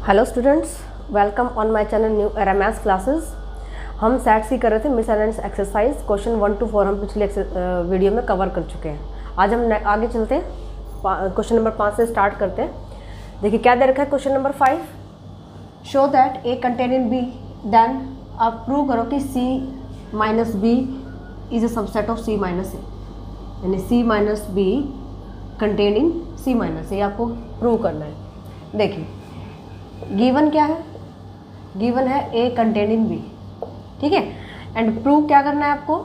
Hello students, welcome on my channel new era maths classes. हम set C कर रहे थे मिसअलाइंस एक्सरसाइज क्वेश्चन 1 to 4 हम पिछले वीडियो में कवर कर चुके हैं। आज हम आगे चलते हैं, क्वेश्चन नंबर 5 से स्टार्ट करते हैं। देखिए क्या दे रखा है question number 5, show that A contain in B, then आप प्रूव करो कि C minus B is a subset of C minus A, यानी C minus B contain in C minus A आपको प्रूव करना है। देखिए गिवन क्या है, गिवन है ए कंटेन इन बी, ठीक है। एंड प्रूव क्या करना है आपको,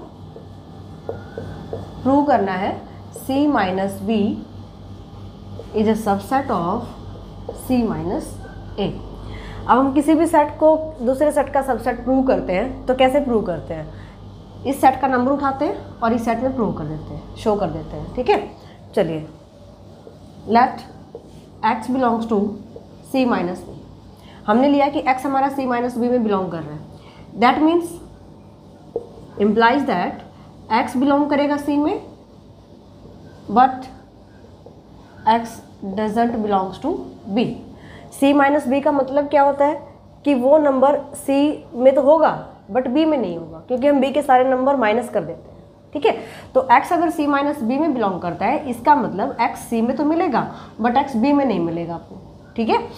प्रूव करना है C minus B is a subset of C minus A. अब हम किसी भी सेट को दूसरे सेट का सबसेट प्रूव करते हैं तो कैसे प्रूव करते हैं, इस सेट का नंबर उठाते हैं और इस सेट में प्रूव कर देते हैं, शो कर देते हैं, ठीक है। चलिए let x belongs to C minus B, हमने लिया कि x हमारा c माइनस बी में बिलोंग कर रहा है। That means implies that x belong करेगा c में but x doesn't belongs to b। c minus B का मतलब क्या होता है कि वो नंबर c में तो होगा बट b में नहीं होगा, क्योंकि हम b के सारे नंबर माइनस कर देते हैं, ठीक है। तो x अगर c माइनस बी में बिलोंग करता है, इसका मतलब x c में तो मिलेगा बट x b में नहीं मिलेगा आपको, ठीक है।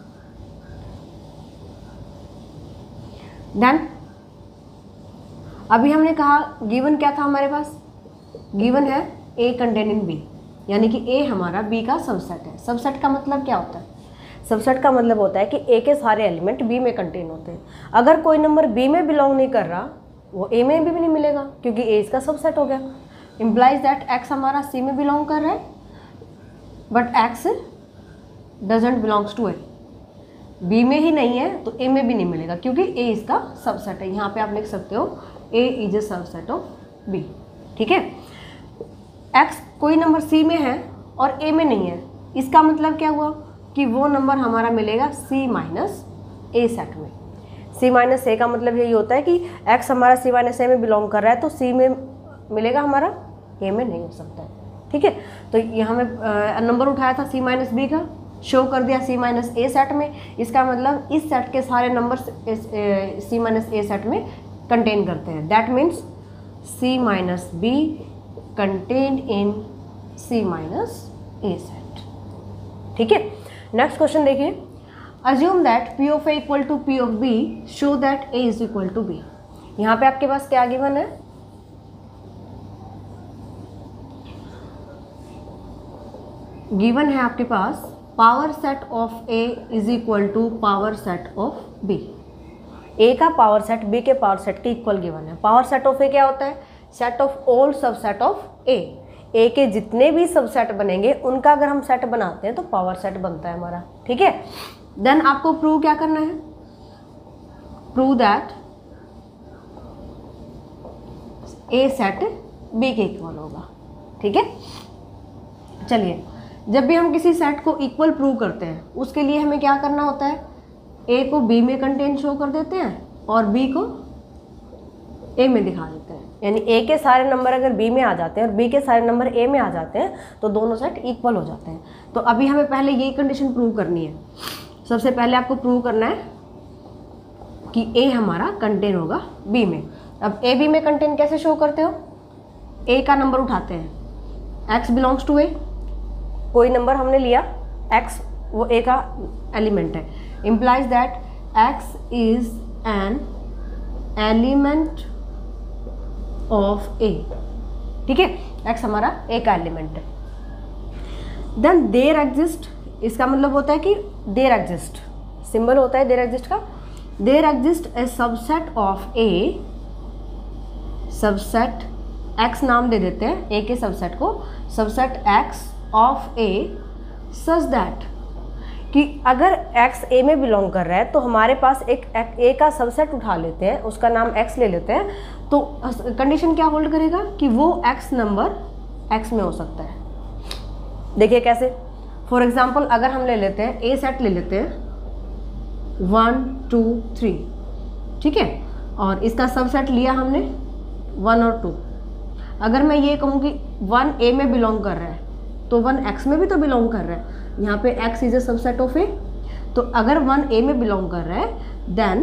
देन अभी हमने कहा गिवन क्या था हमारे पास, गिवन है ए कंटेन इन बी, यानी कि ए हमारा बी का सबसेट है। सबसेट का मतलब क्या होता है, सबसेट का मतलब होता है कि ए के सारे एलिमेंट बी में कंटेन होते हैं। अगर कोई नंबर बी में बिलोंग नहीं कर रहा वो ए में भी नहीं मिलेगा, क्योंकि ए इसका सबसेट हो गया। इम्प्लाइज दैट एक्स हमारा सी में बिलोंग कर रहा है but x doesn't belongs to A, B में ही नहीं है तो ए में भी नहीं मिलेगा, क्योंकि ए इसका सबसेट है। यहाँ पे आप लिख सकते हो A is a subset of B, ठीक है। एक्स कोई नंबर सी में है और ए में नहीं है, इसका मतलब क्या हुआ कि वो नंबर हमारा मिलेगा सी माइनस ए सेट में। सी माइनस ए का मतलब यही होता है कि एक्स हमारा सी माइनस ए में बिलोंग कर रहा है तो सी में मिलेगा हमारा, ए में नहीं हो सकता है, ठीक है। तो यहाँ में नंबर उठाया था सी माइनस बी का, शो कर दिया सी माइनस ए सेट में, इसका मतलब इस सेट के सारे number C minus A set में कंटेन करते हैं। That means C minus B contain in C minus A set, ठीक है। नेक्स्ट क्वेश्चन देखिए, assume that P of A equal to P of B, show that A is equal to B. यहाँ पे आपके पास क्या given है, given है आपके पास power set of A is equal to power set of B. A का power set B के पावर सेट के इक्वल गिवन है। पावर सेट ऑफ ए क्या होता है, set of all subset of A. A के जितने भी सबसेट बनेंगे उनका अगर हम सेट बनाते हैं तो पावर सेट बनता है हमारा, ठीक है। देन आपको प्रूव क्या करना है, prove that A set B के इक्वल होगा, ठीक है। चलिए जब भी हम किसी सेट को इक्वल प्रूव करते हैं उसके लिए हमें क्या करना होता है, ए को बी में कंटेन शो कर देते हैं और बी को ए में दिखा देते हैं। यानी ए के सारे नंबर अगर बी में आ जाते हैं और बी के सारे नंबर ए में आ जाते हैं तो दोनों सेट इक्वल हो जाते हैं। तो अभी हमें पहले ये कंडीशन प्रूव करनी है। सबसे पहले आपको प्रूव करना है कि ए हमारा कंटेन होगा बी में। अब ए बी में कंटेन कैसे शो करते हो, ए का नंबर उठाते हैं, एक्स बिलोंग्स टू ए, कोई नंबर हमने लिया x वो a का एलिमेंट है। Implies that x is an element of a, ठीक है। x हमारा a का एलिमेंट है। देन देयर एग्जिस्ट, इसका मतलब होता है कि देयर एग्जिस्ट, सिंबल होता है देयर एग्जिस्ट का। There exist a subset of a, subset x नाम दे देते हैं a के सबसेट को, subset x of A such that कि अगर x a में बिलोंग कर रहा है तो हमारे पास एक a का सबसेट उठा लेते हैं, उसका नाम x ले लेते हैं, तो कंडीशन क्या होल्ड करेगा कि वो x नंबर x में हो सकता है। देखिए कैसे, फॉर एग्जांपल अगर हम ले लेते हैं a सेट ले लेते हैं 1 2 3, ठीक है, और इसका सबसेट लिया हमने 1 और 2। अगर मैं ये कहूँ कि 1 a में बिलोंग कर रहा है तो 1 x में भी तो बिलोंग कर रहा है, यहाँ पे x is a subset of A. तो अगर 1 A में बिलोंग कर रहा है देन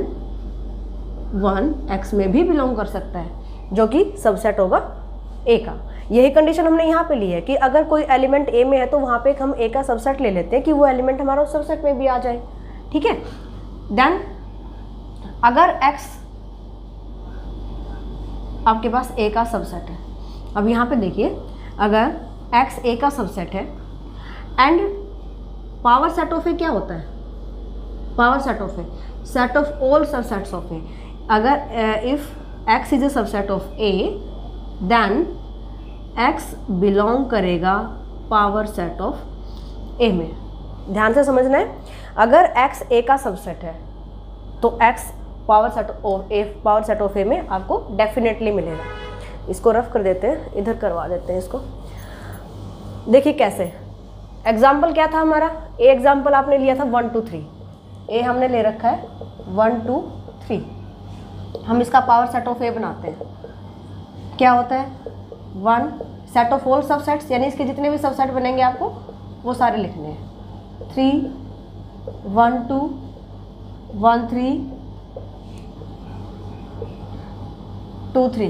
1 X में भी बिलोंग कर सकता है, जो कि सबसेट होगा A का। यही कंडीशन हमने यहाँ पे ली है कि अगर कोई एलिमेंट A में है तो वहाँ पे हम A का सबसेट ले लेते हैं कि वो एलिमेंट हमारा उस सबसेट में भी आ जाए, ठीक है। देन अगर X आपके पास A का सबसेट है, अब यहाँ पे देखिए अगर X A का सबसेट है and power set of A क्या होता है, power set of A set of all subsets of A। अगर if X is a subset of A then X belong करेगा पावर सेट ऑफ A में। ध्यान से समझना है, अगर X A का सबसेट है तो X power set of A में आपको डेफिनेटली मिलेगा। इसको रफ कर देते हैं, इधर करवा देते हैं इसको। देखिए कैसे, एग्जाम्पल क्या था हमारा, ए एग्जाम्पल आपने लिया था 1 2 3, ए हमने ले रखा है 1 2 3। हम इसका पावर सेट ऑफ ए बनाते हैं, क्या होता है 1 सेट ऑफ ऑल सबसेट्स, यानी इसके जितने भी सबसेट बनेंगे आपको वो सारे लिखने हैं। 3 1 2 1 3 2 3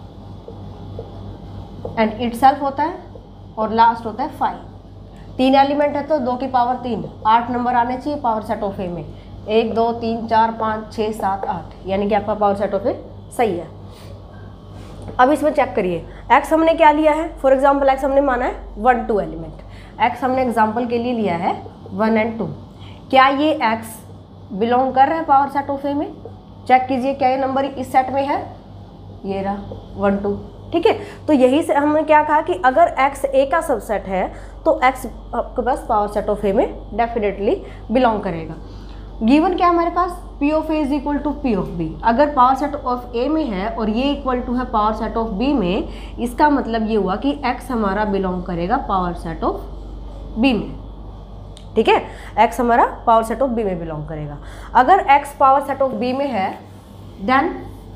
एंड इटसेल्फ होता है और लास्ट होता है 5। 3 एलिमेंट है तो 2 की पावर 3, 8 नंबर आने चाहिए पावर सेट ऑफ ए में। 1 2 3 4 5 6 7 8, यानी कि आपका पावर सेट ऑफ ए सही है। अब इसमें चेक करिए, x हमने क्या लिया है, फॉर एग्जांपल x हमने माना है 1 2 एलिमेंट, x हमने एग्जांपल के लिए लिया है 1 एंड 2। क्या ये x बिलोंग कर रहा है पावर सेट ऑफ ए में? चेक कीजिए क्या ये नंबर इस सेट में है, ये रहा 1 2, ठीक है। तो यही से हमने क्या कहा कि अगर x A का सबसेट है तो x आपके पास पावर सेट ऑफ A में डेफिनेटली बिलोंग करेगा। गिवन क्या हमारे पास, P of A is equal to P of B। अगर पावर सेट ऑफ A में है और ये इक्वल टू है पावर सेट ऑफ B में, इसका मतलब ये हुआ कि x हमारा बिलोंग करेगा पावर सेट ऑफ B में, ठीक है। x हमारा पावर सेट ऑफ B में बिलोंग करेगा। अगर x power set of B में है देन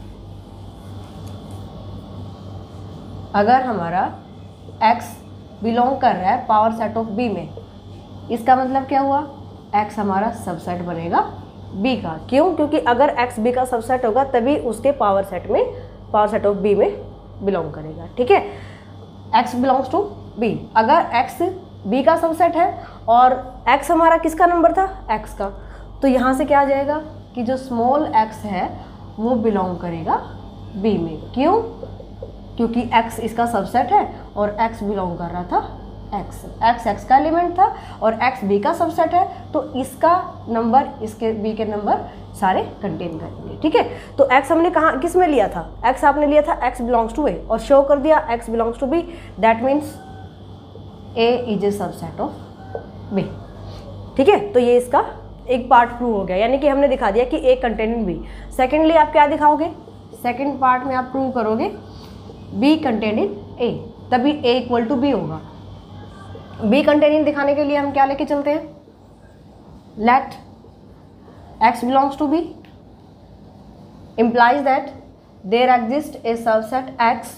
अगर हमारा x बिलोंग कर रहा है पावर सेट ऑफ B में, इसका मतलब क्या हुआ, x हमारा सबसेट बनेगा B का। क्यों? क्योंकि अगर x B का सबसेट होगा तभी उसके पावर सेट ऑफ B में बिलोंग करेगा, ठीक है। x belongs to B। अगर x B का सबसेट है और x हमारा किसका नंबर था, x का, तो यहाँ से क्या आ जाएगा कि जो स्मॉल x है वो बिलोंग करेगा B में। क्यों? क्योंकि x इसका सबसेट है और x बिलोंग कर रहा था x का एलिमेंट था और x B का सबसेट है, तो इसका नंबर इसके B के नंबर सारे कंटेन करेंगे, ठीक है। तो x हमने कहाँ किस में लिया था, x आपने लिया था x बिलोंग्स टू A और शो कर दिया x belongs to B, that means A is a subset of B, ठीक है। तो ये इसका एक पार्ट प्रूव हो गया, यानी कि हमने दिखा दिया कि A contain in B। Secondly आप क्या दिखाओगे, सेकेंड पार्ट में आप प्रूव करोगे B कंटेन इन A, तभी A इक्वल टू B होगा। B कंटेन इन दिखाने के लिए हम क्या लेके चलते हैं, let x belongs to B implies that there exists a subset x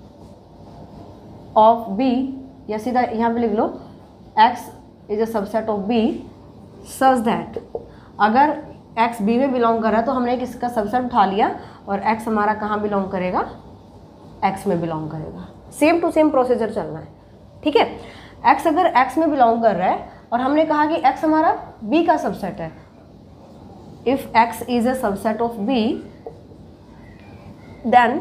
of B, या सीधा यहाँ पे लिख लो x is a subset of B such that, अगर x B में बिलोंग कर रहा है तो हमने किसका सबसेट उठा लिया और x हमारा कहाँ बिलोंग करेगा, x में बिलोंग करेगा। सेम टू सेम प्रोसीजर चलना है, ठीक है। x अगर x में बिलोंग कर रहा है और हमने कहा कि x हमारा B का सबसेट है, if x is a subset of B then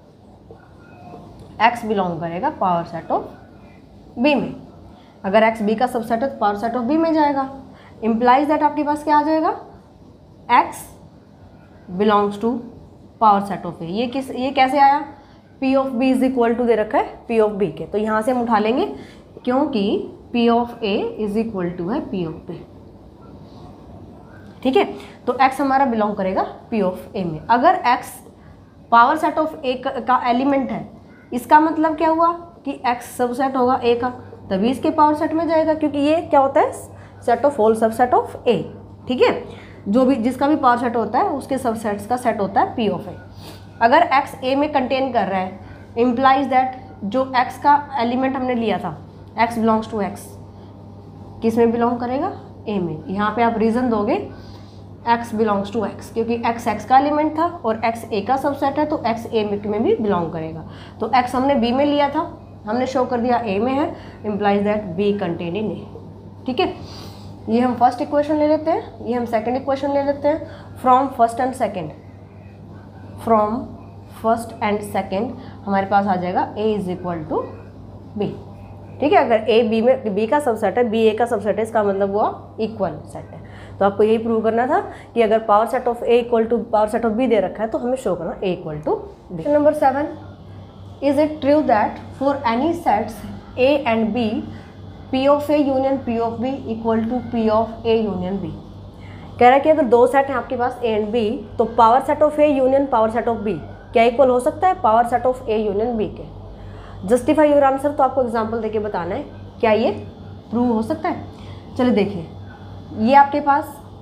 x belong करेगा पावर सेट ऑफ B में। अगर x B का सबसेट है तो पावर सेट ऑफ B में जाएगा, इम्प्लाइज दैट आपके पास क्या आ जाएगा, x belongs to power set of A। ये कैसे आया, P of B is equal to दे रखा है P ऑफ B के, तो यहाँ से हम उठा लेंगे क्योंकि P of A is equal to है P ऑफ B, ठीक है। तो x हमारा बिलोंग करेगा P ऑफ A में। अगर x power set of A का एलिमेंट है, इसका मतलब क्या हुआ कि x सबसेट होगा A का, तभी इसके पावर सेट में जाएगा, क्योंकि ये क्या होता है, set of whole subset of A, ठीक है। जो भी जिसका भी पावर सेट होता है उसके सबसेट्स का सेट होता है P ऑफ A। अगर x A में कंटेन कर रहा है, इम्प्लाइज दैट जो x का एलिमेंट हमने लिया था x बिलोंग्स टू x, किस में बिलोंग करेगा, ए में। यहाँ पे आप रीज़न दोगे x बिलोंग्स टू x, क्योंकि x x का एलिमेंट था और x a का सबसेट है तो x a में भी बिलोंग करेगा। तो x हमने b में लिया था, हमने शो कर दिया a में है, implies that b contain in a। ठीक है, ये हम फर्स्ट इक्वेशन ले लेते हैं, ये हम सेकंड इक्वेशन ले लेते हैं। फ्रॉम फर्स्ट एंड सेकंड हमारे पास आ जाएगा a is equal to b। ठीक है, अगर a b में b का सबसेट है, b a का सबसेट है, इसका मतलब वो इक्वल सेट है। तो आपको यही प्रूव करना था कि अगर power set of a equal to power set of b दे रखा है तो हमें शो करना a equal to b। Number 7, is it true that for any sets a and b p of a union p of b equal to p of a union b। कह रहा है कि अगर दो सेट हैं आपके पास a एंड b तो power set of a union power set of b क्या इक्वल हो सकता है power set of a union b के। जस्टिफाई योर आंसर, तो आपको एग्जांपल देके बताना है क्या ये प्रूव हो सकता है। चलिए देखिए, ये आपके पास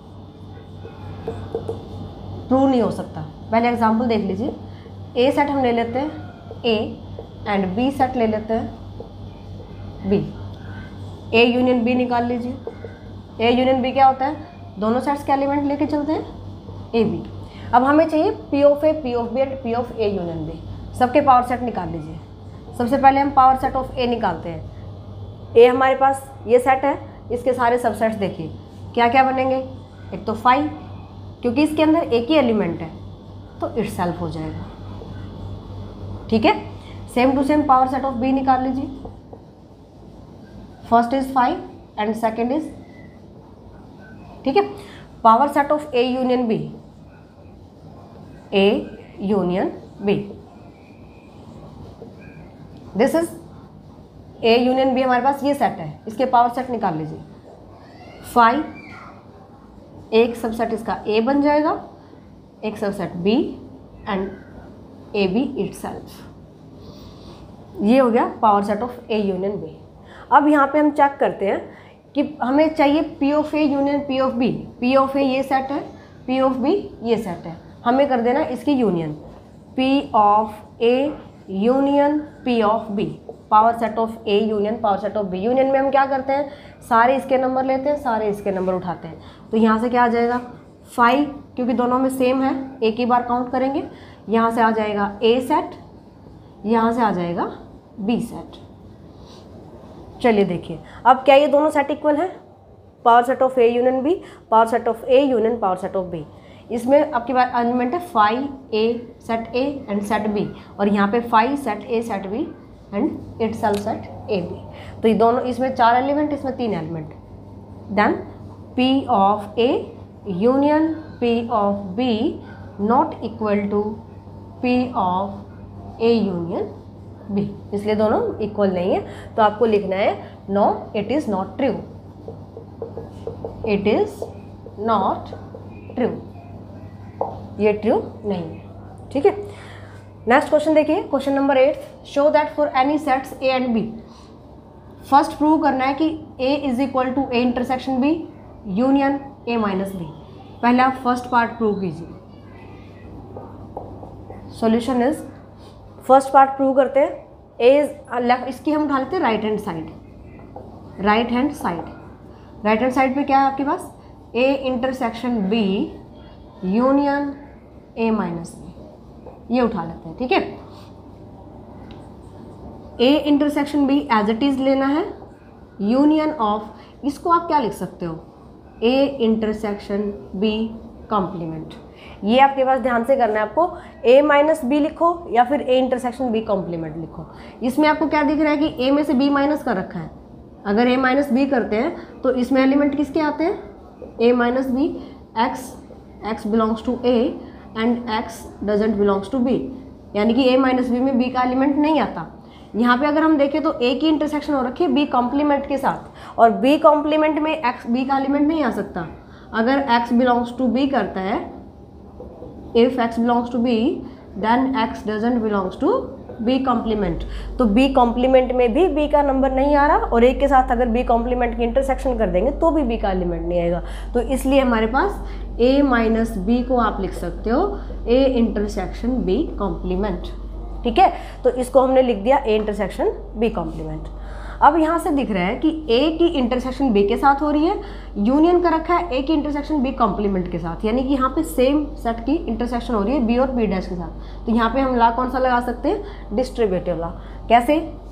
प्रूव नहीं हो सकता। पहले एग्जांपल देख लीजिए, ए सेट हम ले लेते हैं ए एंड बी सेट ले लेते हैं बी। ए यूनियन बी निकाल लीजिए। ए यूनियन बी क्या होता है, दोनों सेट्स के एलिमेंट लेके चलते हैं ए बी। अब हमें चाहिए P of A, P of B and P of A union B. सबके पावर सेट निकाल लीजिए। सबसे पहले हम पावर सेट ऑफ ए निकालते हैं। ए हमारे पास ये सेट है, इसके सारे सबसेट्स देखिए क्या क्या बनेंगे। एक तो 5, क्योंकि इसके अंदर एक ही एलिमेंट है तो इटसेल्फ हो जाएगा। ठीक है, same to same power set of B निकाल लीजिए। First is 5 and second is, ठीक है, power set of A union B, A union B. This is A union B, हमारे पास ये सेट है, इसके पावर सेट निकाल लीजिए। 5, एक सबसेट इसका ए बन जाएगा, एक subset B and A B itself. ये हो गया power set of A union B. अब यहाँ पे हम चेक करते हैं कि हमें चाहिए P of A union P of B. P of A ये सेट है, पी ऑफ बी ये सेट है, हमें कर देना इसकी यूनियन। P of A union P of B, power set of A union power set of B. Union में हम क्या करते हैं, सारे इसके नंबर लेते हैं, सारे इसके नंबर उठाते हैं। तो यहाँ से क्या आ जाएगा 5, क्योंकि दोनों में सेम है, एक ही बार काउंट करेंगे। यहाँ से आ जाएगा ए सेट, यहाँ से आ जाएगा बी सेट। चलिए देखिए, अब क्या ये दोनों सेट इक्वल हैं, power set of A union B, power set of A union power set of B. इसमें आपके पास एलिमेंट है 5 A set A and set B, और यहाँ पे 5 set A set B and itself set A B. तो ये दोनों, इसमें 4 एलिमेंट, इसमें 3 element. Then P of A union P of B not equal to P of A union B, इसलिए दोनों इक्वल नहीं है। तो आपको लिखना है no it is not true, it is not true, ये ट्रू नहीं है। ठीक है, नेक्स्ट क्वेश्चन देखिए, question number 8, show that for any sets A and B. First prove करना है कि A is equal to A intersection B union A minus B. पहले आप फर्स्ट पार्ट प्रूव कीजिए। Solution is, first part prove करते हैं, ए is left, इसकी हम उठा लेते हैं right hand side. Right hand side, right hand side पे क्या है आपके पास, A intersection B union A minus B, ये उठा लेते हैं। ठीक है, A intersection B as it is लेना है, यूनियन ऑफ, इसको आप क्या लिख सकते हो, ए इंटरसेक्शन बी कॉम्प्लीमेंट। ये आपके पास ध्यान से करना है आपको, ए माइनस बी लिखो या फिर ए इंटरसेक्शन बी कॉम्प्लीमेंट लिखो। इसमें आपको क्या दिख रहा है कि ए में से बी माइनस कर रखा है। अगर ए माइनस बी करते हैं तो इसमें एलिमेंट किसके आते हैं, A minus B, x belongs to A and x doesn't belongs to B, यानी कि ए माइनस बी में बी का एलिमेंट नहीं आता। यहाँ पे अगर हम देखें तो ए की इंटरसेक्शन हो रखी है बी कॉम्प्लीमेंट के साथ, और बी कॉम्प्लीमेंट में एक्स बी का एलिमेंट नहीं आ सकता। अगर एक्स बिलोंग्स टू बी करता है, if x belongs to B then x doesn't belongs to B complement. तो बी कॉम्प्लीमेंट में भी बी का नंबर नहीं आ रहा, और एक के साथ अगर बी कॉम्प्लीमेंट की इंटरसेक्शन कर देंगे तो भी बी का एलिमेंट नहीं आएगा। तो इसलिए हमारे पास ए माइनस बी को आप लिख सकते हो ए इंटरसेक्शन बी कॉम्प्लीमेंट। ठीक है, तो इसको हमने लिख दिया ए इंटरसेक्शन बी कॉम्प्लीमेंट। अब यहाँ से दिख रहा है कि ए की इंटरसेक्शन बी के साथ हो रही है, यूनियन का रखा है ए की इंटरसेक्शन बी कॉम्प्लीमेंट के साथ, यानी कि यहाँ पे सेम सेट की इंटरसेक्शन हो रही है बी और बी डैश के साथ। तो यहाँ पे हम लॉ कौन सा लगा सकते हैं, डिस्ट्रीब्यूटिव लॉ। कैसे,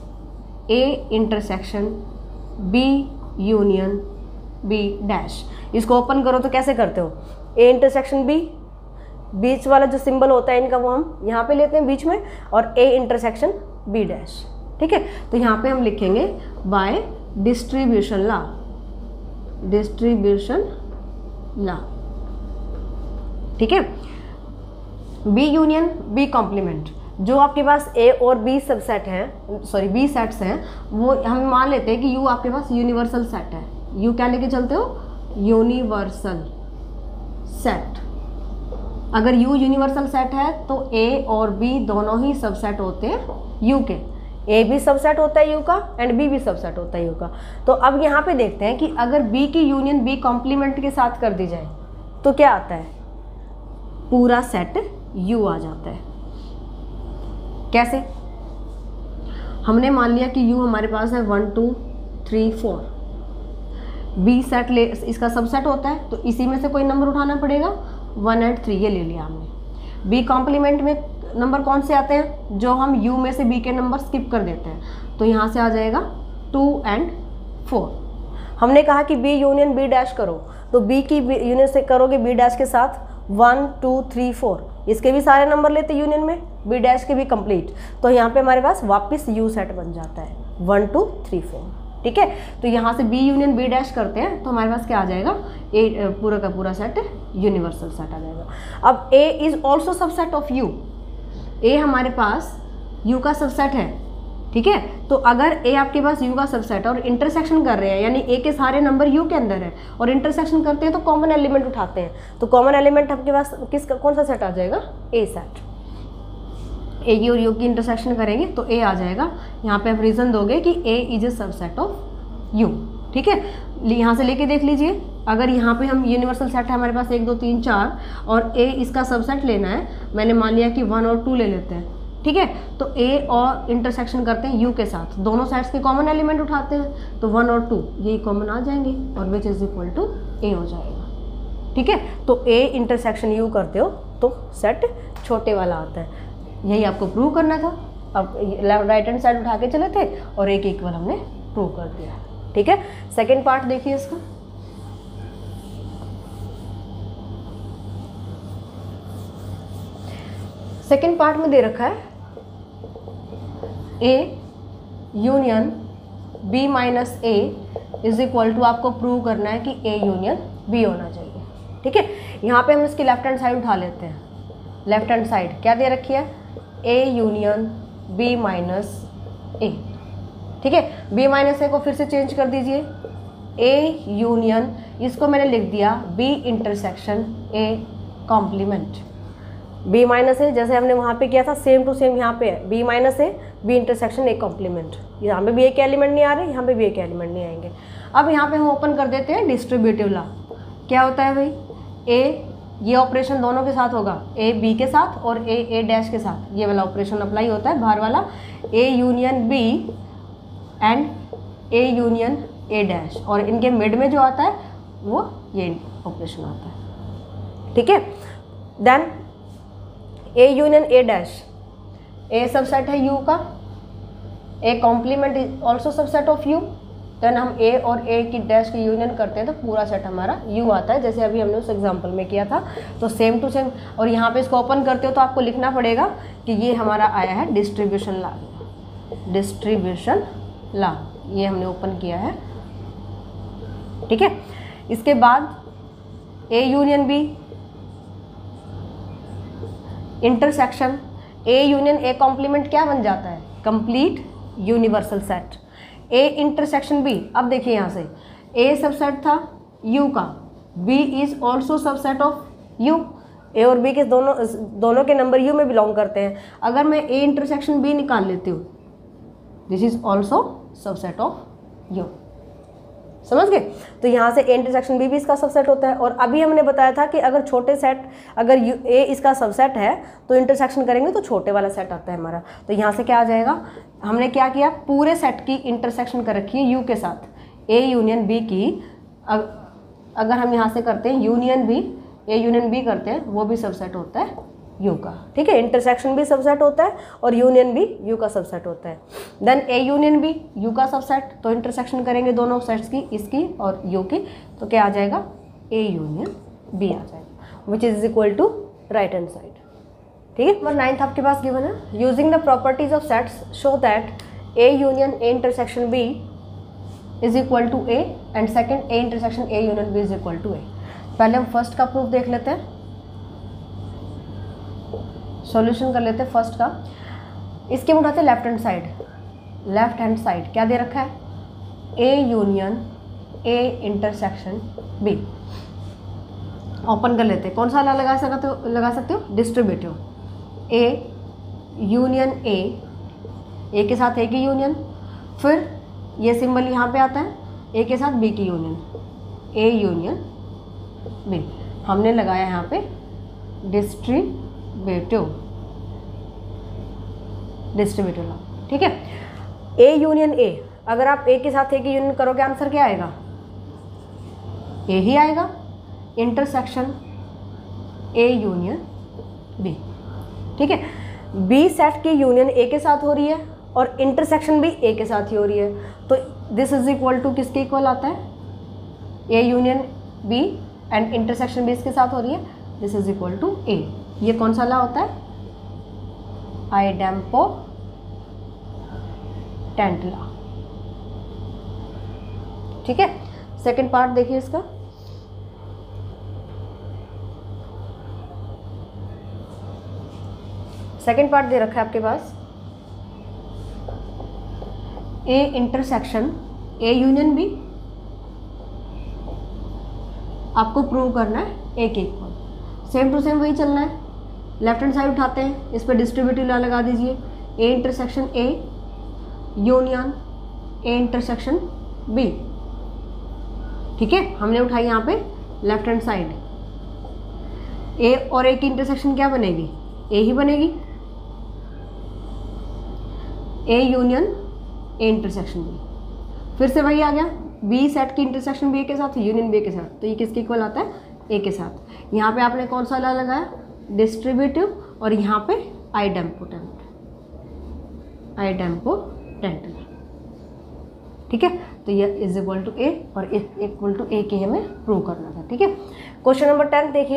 A intersection B union B dash. इसको ओपन करो तो कैसे करते हो, ए इंटरसेक्शन बी, बीच वाला जो सिंबल होता है इनका वो हम यहाँ पे लेते हैं बीच में, और ए इंटरसेक्शन बी डैश। ठीक है, तो यहाँ पे हम लिखेंगे by distribution law, distribution law. ठीक है, बी यूनियन बी कॉम्प्लीमेंट, जो आपके पास ए और बी सबसेट हैं, सॉरी बी सेट्स हैं, वो हम मान लेते हैं कि यू आपके पास यूनिवर्सल सेट है। यू क्या लेके चलते हो, यूनिवर्सल सेट। अगर U यूनिवर्सल सेट है तो A और B दोनों ही सबसेट होते हैं U के। A भी सबसेट होता है U का एंड B भी सबसेट होता है U का। तो अब यहाँ पे देखते हैं कि अगर B की यूनियन B कॉम्प्लीमेंट के साथ कर दी जाए तो क्या आता है, पूरा सेट U आ जाता है। कैसे, हमने मान लिया कि U हमारे पास है 1 2 3 4, B सेट ले इसका सबसेट होता है, तो इसी में से कोई नंबर उठाना पड़ेगा, 1 और 3 ये ले लिया हमने। बी कॉम्प्लीमेंट में नंबर कौन से आते हैं, जो हम यू में से बी के नंबर स्किप कर देते हैं, तो यहाँ से आ जाएगा 2 और 4। हमने कहा कि बी यूनियन बी डैश करो, तो बी की यूनियन से करोगे बी डैश के साथ 1 2 3 4, इसके भी सारे नंबर लेते यूनियन में, बी डैश के भी कंप्लीट, तो यहाँ पे हमारे पास वापस यू सेट बन जाता है 1 2 3 4। ठीक है, तो यहाँ से बी यूनियन बी डैश करते हैं तो हमारे पास क्या आ जाएगा, ए पूरा का पूरा सेट यूनिवर्सल सेट आ जाएगा। अब A is also subset of U, A हमारे पास यू का सबसेट है। ठीक है, तो अगर ए आपके पास यू का सबसेट है और इंटरसेक्शन कर रहे हैं, यानी ए के सारे नंबर यू के अंदर है और इंटरसेक्शन करते हैं तो कॉमन एलिमेंट उठाते हैं, तो कॉमन एलिमेंट आपके पास किसका कौन सा सेट आ जाएगा, ए सेट। ए की और यू की इंटरसेक्शन करेंगे तो ए आ जाएगा। यहाँ पे आप रीज़न दोगे कि A is a subset of U. ठीक है, यहाँ से लेके देख लीजिए, अगर यहाँ पे हम यूनिवर्सल सेट है हमारे पास 1 2 3 4 और ए इसका सबसेट लेना है, मैंने मान लिया कि 1 और 2 ले लेते हैं। ठीक है, तो ए और इंटरसेक्शन करते हैं यू के साथ, दोनों साइड्स के कॉमन एलिमेंट उठाते हैं, तो 1 और 2 ये कॉमन आ जाएंगे और which is equal to A हो जाएगा। ठीक है, तो ए इंटरसेक्शन यू करते हो तो सेट छोटे वाला आता है। यही आपको प्रूव करना था। अब राइट हैंड साइड उठा के चले थे और एक इक्वल हमने प्रूव कर दिया। ठीक है, सेकेंड पार्ट देखिए इसका। सेकेंड पार्ट में दे रखा है A union B minus A is equal to, आपको प्रूव करना है कि ए यूनियन बी होना चाहिए। ठीक है, यहाँ पे हम इसकी लेफ्ट हैंड साइड उठा लेते हैं। लेफ्ट हैंड साइड क्या दे रखी है, A union B minus A. ठीक है, बी माइनस ए को फिर से चेंज कर दीजिए, ए यूनियन, इसको मैंने लिख दिया B intersection A complement. B minus A जैसे हमने वहाँ पे किया था सेम टू सेम यहाँ पे है, B minus A B intersection A complement. यहाँ पे भी एक एलिमेंट नहीं आ रहे, यहाँ पे भी एक एलिमेंट नहीं आएंगे। अब यहाँ पे हम ओपन कर देते हैं डिस्ट्रीब्यूटिव लॉ। क्या होता है भाई, ए ये ऑपरेशन दोनों के साथ होगा, ए बी के साथ और ए डैश के साथ, ये वाला ऑपरेशन अप्लाई होता है बाहर वाला, A union B and A union A dash, और इनके मिड में जो आता है वो ये ऑपरेशन आता है। ठीक है, then A union A dash, A subset है यू का, A complement is also subset of U, then हम ए और ए की डैश की यूनियन करते हैं तो पूरा सेट हमारा यू आता है, जैसे अभी हमने उस एग्जांपल में किया था। तो सेम टू सेम, और यहाँ पे इसको ओपन करते हो तो आपको लिखना पड़ेगा कि ये हमारा आया है डिस्ट्रीब्यूशन लॉ, डिस्ट्रीब्यूशन लॉ, ये हमने ओपन किया है। ठीक है, इसके बाद A union B intersection A union A complement क्या बन जाता है, complete universal set. A intersection B, अब देखिए यहाँ से ए सबसेट था यू का, B is also subset of U, A और बी के दोनों के नंबर यू में बिलोंग करते हैं। अगर मैं ए इंटरसेक्शन बी निकाल लेती हूँ, this is also subset of U. समझ गए। तो यहाँ से ए इंटरसेक्शन बी भी इसका सबसेट होता है। और अभी हमने बताया था कि अगर छोटे सेट, अगर ए इसका सबसेट है तो इंटरसेक्शन करेंगे तो छोटे वाला सेट आता है हमारा। तो यहाँ से क्या आ जाएगा, हमने क्या किया, पूरे सेट की इंटरसेक्शन कर रखी है यू के साथ। ए यूनियन बी की अगर हम यहाँ से करते हैं union B, A union B करते हैं, वो भी सबसेट होता है यू का। ठीक है, इंटरसेक्शन भी सबसेट होता है और यूनियन भी यू का सबसेट होता है। Then A union B U का सबसेट, तो इंटरसेक्शन करेंगे दोनों सेट्स की, इसकी और यू की, तो क्या आ जाएगा, ए यूनियन बी आ जाएगा, which is equal to right hand side. ठीक है, नंबर 9 आपके पास गिवन है, using the properties of sets show that A union A intersection B is equal to A and second A intersection A union B is equal to A. पहले हम first का proof देख लेते हैं, solution कर लेते हैं फर्स्ट का। इसके हम उठाते हैं left hand side. Left hand side क्या दे रखा है, A union A intersection B. Open कर लेते हैं, कौन सा लगा सकते हो, डिस्ट्रीब्यूटिव। ए यूनियन ए के साथ ए की यूनियन, फिर ये सिंबल यहाँ पे आता है ए के साथ बी की यूनियन, ए यूनियन बी। हमने लगाया यहाँ पे डिस्ट्रीब्यूटिव लॉ। ठीक है, ए यूनियन ए, अगर आप ए के साथ ए की यूनियन करोगे आंसर क्या आएगा, ए ही आएगा। Intersection A union B. ठीक है, बी सेट की यूनियन ए के साथ हो रही है और इंटरसेक्शन भी ए के साथ ही हो रही है, तो दिस इज इक्वल टू किसके इक्वल आता है, A union B and intersection B इसके साथ हो रही है, this is equal to A. ये कौन सा लॉ होता है, आइडेम्पोटेंट लॉ। ठीक है, सेकंड पार्ट देखिए इसका। सेकंड पार्ट दे रखा है आपके पास, A intersection A union B, आपको प्रूव करना है ए के इक्वल। सेम टू सेम वही चलना है, लेफ्ट हैंड साइड उठाते हैं, इस पर डिस्ट्रीब्यूटिव लॉ लगा दीजिए, A intersection A union A intersection B. ठीक है, हमने उठाई यहाँ पे लेफ्ट हैंड साइड, ए और ए की इंटरसेक्शन क्या बनेगी, ए ही बनेगी, A union A intersection B. फिर से वही आ गया, बी सेट की इंटरसेक्शन बी के साथ, यूनियन बी के साथ, तो ये किसके इक्वल आता है, ए के साथ। यहाँ पे आपने कौन सा लॉ लगाया, डिस्ट्रीब्यूटिव, और यहाँ पे आइडेम्पोटेंट लॉ। ठीक है, तो ये इज इक्वल टू ए और इक्वल टू ए के हमें प्रूव करना था। ठीक है, क्वेश्चन नंबर 10 देखिए।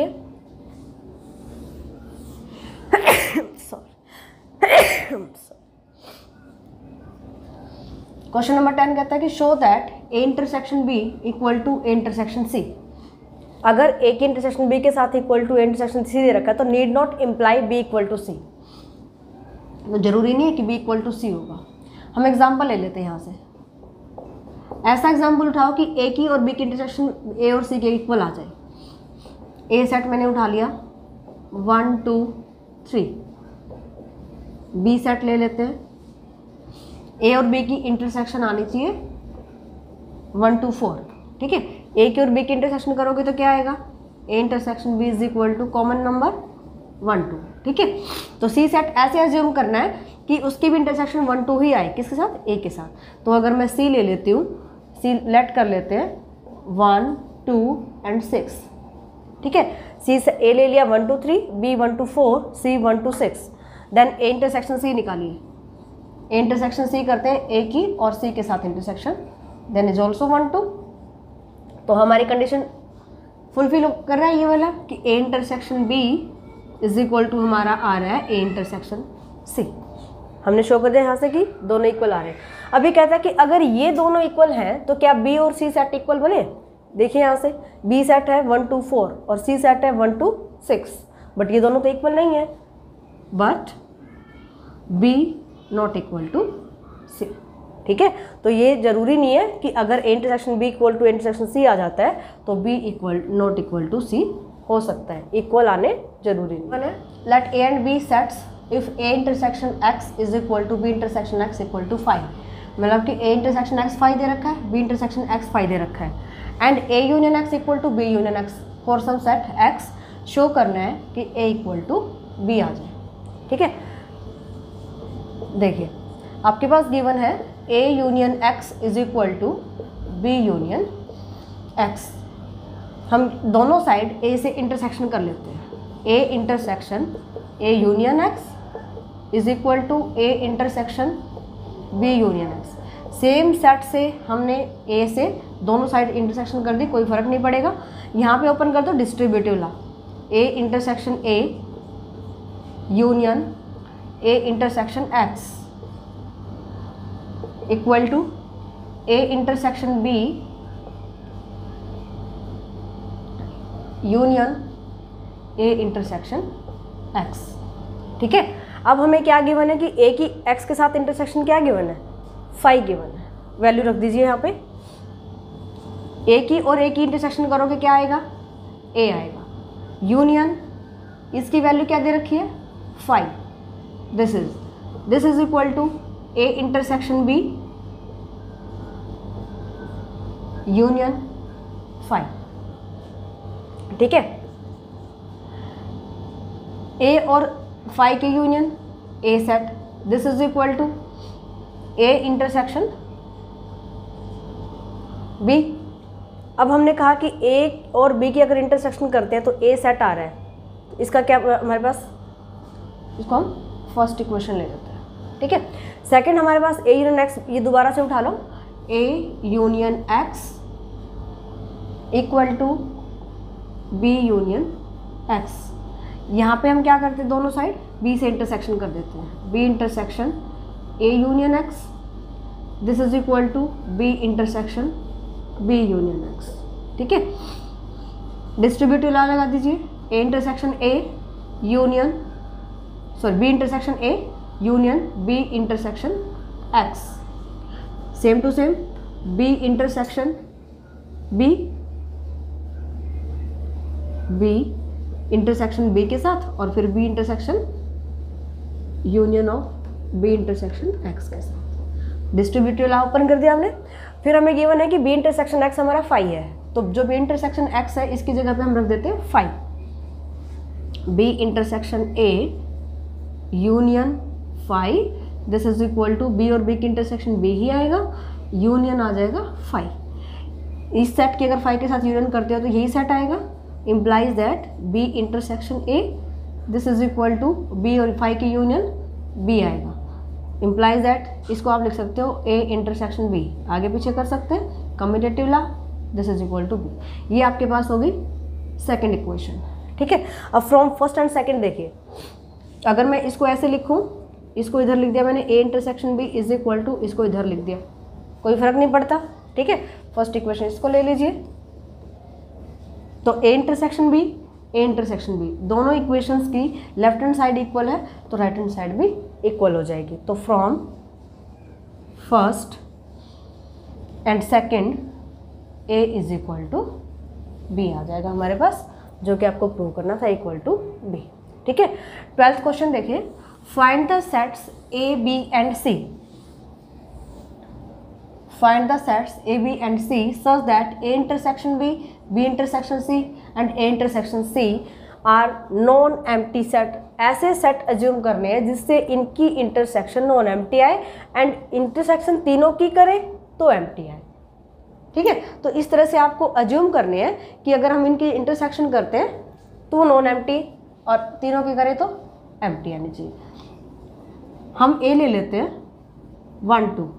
क्वेश्चन नंबर 10 कहता है कि show that A intersection B equal to A intersection C. अगर ए की इंटरसेक्शन बी के साथ equal to A intersection C दे रखा है तो need not imply B equal to C, तो जरूरी नहीं है कि बी इक्वल टू सी होगा। हम एग्जाम्पल ले लेते हैं यहाँ से, ऐसा एग्जाम्पल उठाओ कि ए की और बी की इंटरसेक्शन ए और सी के इक्वल आ जाए। ए सेट मैंने उठा लिया 1 2 3, बी सेट ले लेते हैं, ए और बी की इंटरसेक्शन आनी चाहिए 1 2 4। ठीक है, ए की और बी की इंटरसेक्शन करोगे तो क्या आएगा, A intersection B is equal to common number 1 2। ठीक है, तो सी सेट ऐसे एज्यूम करना है कि उसकी भी इंटरसेक्शन 1 2 ही आए, किसके साथ, ए के साथ। तो अगर मैं सी ले लेती हूँ, सी लेट कर लेते हैं 1 2 एंड 6। ठीक है, सी से ए ले लिया 1 2 3, B 1 2 4, C 1 2 6, then A intersection C निकालिए। ए इंटरसेक्शन सी करते हैं ए की और सी के साथ इंटरसेक्शन, देन इज ऑल्सो 1 2। तो हमारी कंडीशन फुलफिल कर रहा है ये वाला कि A intersection B is equal to हमारा आ रहा है ए इंटरसेक्शन सी। हमने शो कर दिया यहाँ से कि दोनों इक्वल आ रहे हैं। अभी कहता है कि अगर ये दोनों इक्वल हैं तो क्या बी और सी सेट इक्वल बने। देखिए यहाँ से बी सेट है 1 2 4 और सी सेट है 1 2 6, बट ये दोनों तो इक्वल नहीं है, but B not equal to C. ठीक है, तो ये जरूरी नहीं है कि अगर A intersection B equal to intersection C आ जाता है तो B equal not equal to C हो सकता है, इक्वल आने जरूरी नहीं है। Let A and B sets if A intersection X is equal to B intersection X equal to 5। मतलब कि ए इंटरसेक्शन एक्स फाई दे रखा है, बी इंटरसेक्शन एक्स फाई दे रखा है, and A union X equal to B union X for some set X show करना है कि ए इक्वल टू बी आ जाए। ठीक है, देखिए आपके पास गिवन है A union X is equal to B union X. हम दोनों साइड ए से इंटरसेक्शन कर लेते हैं। A intersection A union X is equal to A intersection B union X. Same set से हमने ए से दोनों साइड इंटरसेक्शन कर दी, कोई फर्क नहीं पड़ेगा। यहाँ पे ओपन कर दो distributive law, A intersection A union A intersection X equal to A intersection B union A intersection X. ठीक है, अब हमें क्या गिवन है कि ए की एक्स के साथ इंटरसेक्शन क्या गिवन है, फाई गिवन है। वैल्यू रख दीजिए यहाँ पे, ए की और ए की इंटरसेक्शन करोगे क्या आएगा, ए आएगा। यूनियन इसकी वैल्यू क्या दे रखी है, phi. This is equal to A intersection B union phi. ठीक है, ए और फाई के union A set, this is equal to A intersection B. अब हमने कहा कि ए और बी की अगर इंटरसेक्शन करते हैं तो ए सेट आ रहा है, इसका क्या हमारे पास, इसको हम फर्स्ट इक्वेशन ले लेते हैं। ठीक है, सेकंड हमारे पास ए यूनियन एक्स, ये दोबारा से उठा लो, A union X equal to B union X. यहाँ पे हम क्या करते हैं, दोनों साइड बी से इंटरसेक्शन कर देते हैं, B intersection A union X, this is equal to B intersection B union X. ठीक है, डिस्ट्रीब्यूटिव लॉ लगा दीजिए, A intersection A union B intersection A union B intersection X, same to same B intersection B intersection B के साथ और फिर B intersection union of B intersection X के साथ। डिस्ट्रीब्यूटिव लॉ ओपन कर दिया हमने। फिर हमें गिवन है कि बी इंटरसेक्शन एक्स हमारा फाई है, तो जो बी इंटरसेक्शन एक्स है इसकी जगह पे हम रख देते हैं phi. B intersection A union phi, this is equal to B और बी की इंटरसेक्शन बी ही आएगा, यूनियन आ जाएगा फाई। इस सेट की अगर फाई के साथ यूनियन करते हो तो यही सेट आएगा, implies that B intersection A, this is equal to B और फाई की यूनियन B आएगा, implies that इसको आप लिख सकते हो A intersection B, आगे पीछे कर सकते हैं, commutative law, this is equal to B। ये आपके पास होगी सेकेंड इक्वेशन। ठीक है, अब फ्रॉम फर्स्ट एंड सेकेंड देखिए, अगर मैं इसको ऐसे लिखूँ, इसको इधर लिख दिया मैंने A intersection B is equal to, इसको इधर लिख दिया, कोई फर्क नहीं पड़ता। ठीक है, फर्स्ट इक्वेशन इसको ले लीजिए, तो ए इंटरसेक्शन बी दोनों इक्वेशंस की लेफ्ट हैंड साइड इक्वल है तो राइट हैंड साइड भी इक्वल हो जाएगी। तो from first and second A is equal to B आ जाएगा हमारे पास, जो कि आपको प्रूव करना था इक्वल टू बी। ठीक है, 12th क्वेश्चन देखिए, find the sets A B and C, find the sets A, B and C such that A intersection B, B intersection C and A intersection C are non-empty set। ऐसे set assume करने हैं जिससे इनकी intersection non empty आए and intersection तीनों की करें तो एम्प्टी आए। ठीक है, तो इस तरह से आपको अज्यूम करने हैं कि अगर हम इनकी इंटरसेक्शन करते हैं तो वो नॉन एम्प्टी और तीनों की करें तो एम्प्टी आनी चाहिए। हम A ले लेते हैं 1 2,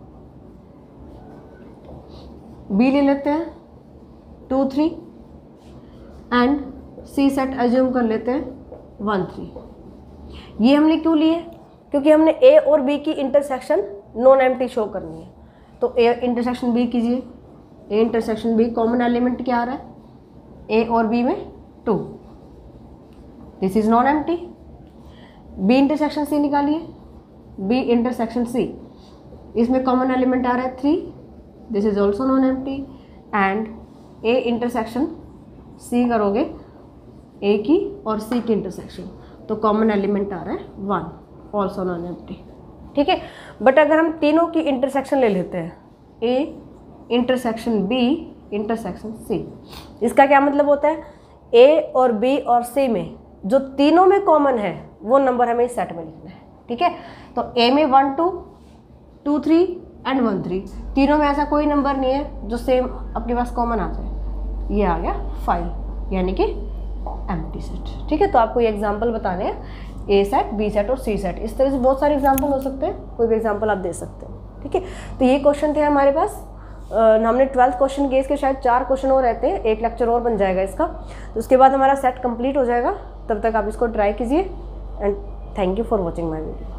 बी ले लेते हैं 2 3 एंड सी सेट अज्यूम कर लेते हैं 1 3। ये हमने क्यों लिए, क्योंकि हमने ए और बी की इंटरसेक्शन नॉन एम्प्टी शो करनी है। तो ए इंटरसेक्शन बी कीजिए, A intersection B common element क्या आ रहा है, ए और बी में 2, this is non empty. B intersection C निकालिए, बी इंटरसेक्शन सी, इसमें कॉमन एलिमेंट आ रहा है 3, this is also non empty. And A intersection C करोगे, ए की और सी की इंटरसेक्शन, तो कॉमन एलिमेंट आ रहा है 1, ऑल्सो नॉन एम्प्टी। ठीक है। बट अगर हम तीनों की इंटरसेक्शन ले लेते हैं, A intersection B intersection C, इसका क्या मतलब होता है, ए और बी और सी में जो तीनों में कॉमन है वो नंबर हमें इस सेट में लिखना है, ठीक है। तो ए में 1 2 2 3 एंड 1 3, तीनों में ऐसा कोई नंबर नहीं है जो सेम आपके पास कॉमन आ जाए, ये आ गया 5, यानी कि एम्प्टी सेट, ठीक है। तो आपको ये एग्जांपल बताने हैं, ए सेट, बी सेट और सी सेट, इस तरह से बहुत सारे एग्जांपल हो सकते हैं, कोई भी एग्जांपल आप दे सकते हैं, ठीक है। तो ये क्वेश्चन थे हमारे पास। हमने 12th क्वेश्चन किए, इसके शायद 4 क्वेश्चन और रहते हैं, एक लेक्चर और बन जाएगा इसका, तो उसके बाद हमारा सेट कंप्लीट हो जाएगा। तब तक आप इसको ट्राई कीजिए and thank you for watching my video.